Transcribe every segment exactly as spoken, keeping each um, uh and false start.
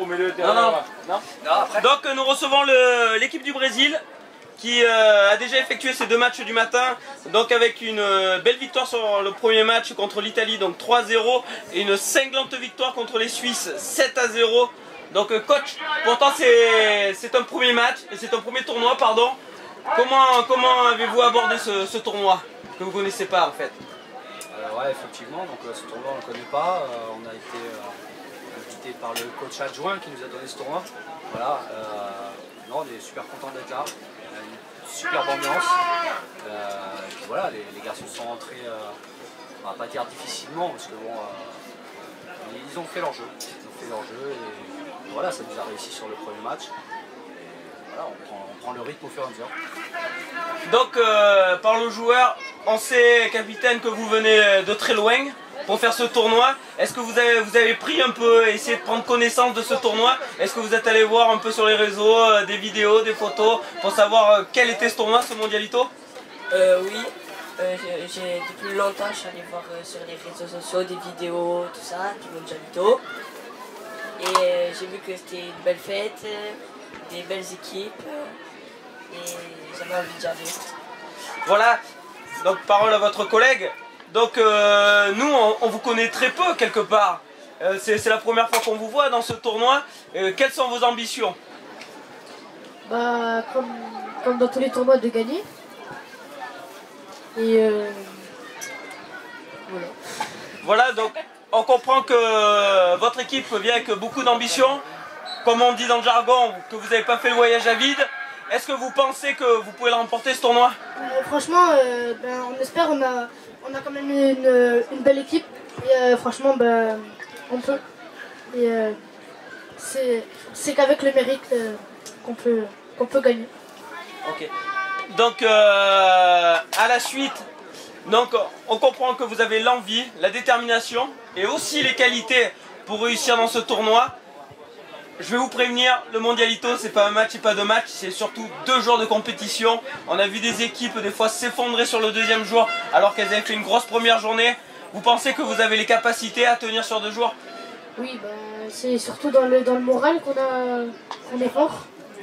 mets-le. Non, non. non, non après. Donc nous recevons l'équipe du Brésil qui euh, a déjà effectué ses deux matchs du matin, donc avec une euh, belle victoire sur le premier match contre l'Italie, donc trois zéro, et une cinglante victoire contre les Suisses, sept à zéro. Donc euh, coach, pourtant c'est un premier match, et c'est un premier tournoi, pardon. Comment, comment avez-vous abordé ce, ce tournoi, que vous ne connaissez pas en fait? euh, Ouais, effectivement, donc euh, ce tournoi on ne le connaît pas, euh, on a été euh, invité par le coach adjoint qui nous a donné ce tournoi. Voilà, euh, non, on est super content d'être là. Une superbe ambiance. Euh, et puis voilà, les, les garçons sont rentrés, euh, on va pas dire difficilement, parce que bon, euh, ils ont fait leur jeu. Ils ont fait leur jeu et voilà, ça nous a réussi sur le premier match. Et voilà, on prend, on prend le rythme au fur et à mesure. Donc, euh, par le joueur, on sait, capitaine, que vous venez de très loin pour faire ce tournoi. Est-ce que vous avez, vous avez pris un peu, essayé de prendre connaissance de ce tournoi? Est-ce que vous êtes allé voir un peu sur les réseaux, euh, des vidéos, des photos, pour savoir euh, quel était ce tournoi, ce Mondialito? euh, Oui, euh, j'ai depuis longtemps, je suis allé voir euh, sur les réseaux sociaux des vidéos, tout ça, du Mondialito. Et euh, j'ai vu que c'était une belle fête, euh, des belles équipes, euh, et j'avais envie d'y aller. Voilà, donc parole à votre collègue. Donc euh, nous, on, on vous connaît très peu quelque part. Euh, C'est la première fois qu'on vous voit dans ce tournoi. Euh, quelles sont vos ambitions? Bah, comme, comme dans tous les tournois, de gagner. Et euh, voilà. Voilà, donc on comprend que votre équipe vient avec beaucoup d'ambition. Comme on dit dans le jargon, que vous n'avez pas fait le voyage à vide. Est-ce que vous pensez que vous pouvez le remporter ce tournoi? Euh, franchement, euh, ben, on espère, on a, on a quand même une, une belle équipe. Et euh, franchement, ben, on peut. Et euh, c'est qu'avec le mérite euh, qu'on peut, qu'on peut gagner. Ok. Donc euh, à la suite, donc, on comprend que vous avez l'envie, la détermination et aussi les qualités pour réussir dans ce tournoi. Je vais vous prévenir, le Mondialito, c'est pas un match et pas deux matchs, c'est surtout deux jours de compétition. On a vu des équipes des fois s'effondrer sur le deuxième jour alors qu'elles avaient fait une grosse première journée. Vous pensez que vous avez les capacités à tenir sur deux jours? Oui, bah, c'est surtout dans le, dans le moral qu'on a, qu'on est fort.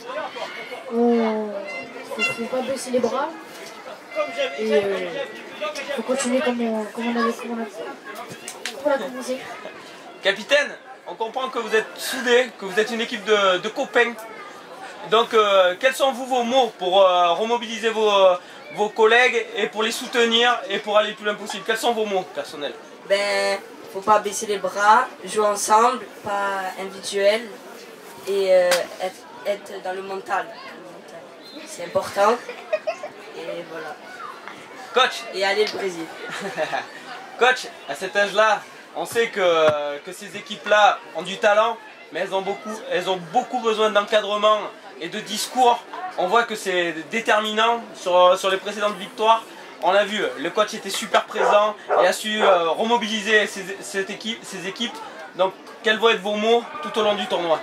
On ne faut pas baisser les bras. Et euh, faut continuer comme on, comme on avait comme on a, on a commencé. Capitaine, on comprend que vous êtes soudés, que vous êtes une équipe de, de copains. Donc, euh, quels sont vous vos mots pour euh, remobiliser vos, euh, vos collègues et pour les soutenir et pour aller le plus loin possible? Quels sont vos mots personnels? Ben, faut pas baisser les bras, jouer ensemble, pas individuel, et euh, être, être dans le mental. mental. C'est important. Et voilà. Coach. Et aller le Brésil. Coach, à cet âge-là, on sait que, que ces équipes-là ont du talent, mais elles ont beaucoup, elles ont beaucoup besoin d'encadrement et de discours. On voit que c'est déterminant sur, sur les précédentes victoires. On l'a vu, le coach était super présent et a su euh, remobiliser ces, cette équipe, ces équipes. Donc, quels vont être vos mots tout au long du tournoi?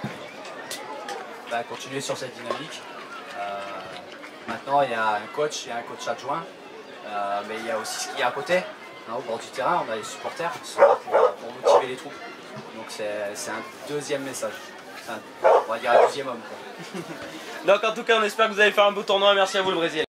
Bah, continuer sur cette dynamique. Euh, maintenant, il y a un coach et un coach adjoint, euh, mais il y a aussi ce qu'il y a à côté. Hein, au bord du terrain, on a les supporters qui sont là pour, pour motiver les troupes. Donc c'est un deuxième message. Un, on va dire un deuxième homme. Quoi. Donc en tout cas, on espère que vous allez faire un beau tournoi. Merci à vous le Brésil.